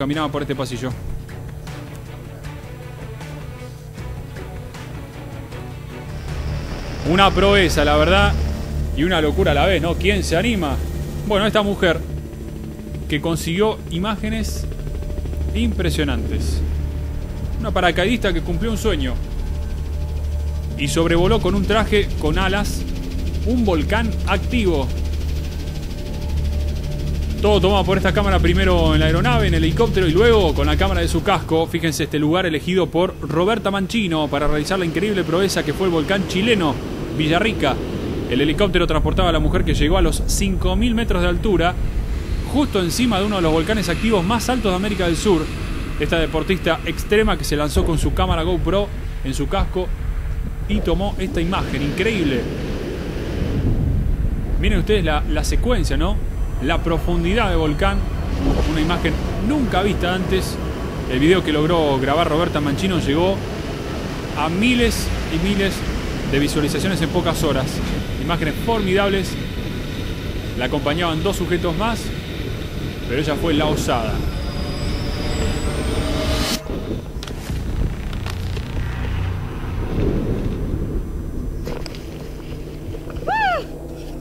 Caminaba por este pasillo. Una proeza, la verdad, y una locura a la vez, ¿no? ¿Quién se anima? Bueno, esta mujer que consiguió imágenes impresionantes. Una paracaidista que cumplió un sueño y sobrevoló con un traje con alas un volcán activo. Todo tomado por esta cámara, primero en la aeronave, en el helicóptero y luego con la cámara de su casco. Fíjense este lugar elegido por Roberta Mancino para realizar la increíble proeza que fue el volcán chileno Villarrica. El helicóptero transportaba a la mujer que llegó a los 5.000 metros de altura, justo encima de uno de los volcanes activos más altos de América del Sur. Esta deportista extrema que se lanzó con su cámara GoPro en su casco y tomó esta imagen increíble. Miren ustedes la secuencia, ¿no? La profundidad de volcán, una imagen nunca vista antes. El video que logró grabar Roberta Mancino llegó a miles y miles de visualizaciones en pocas horas. Imágenes formidables. La acompañaban dos sujetos más, pero ella fue la osada.